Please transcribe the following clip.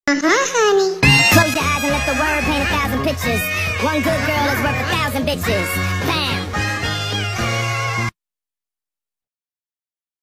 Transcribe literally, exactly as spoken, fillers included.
Uh-huh, honey. Close your eyes and let the word paint a thousand pictures. One good girl is worth a thousand bitches.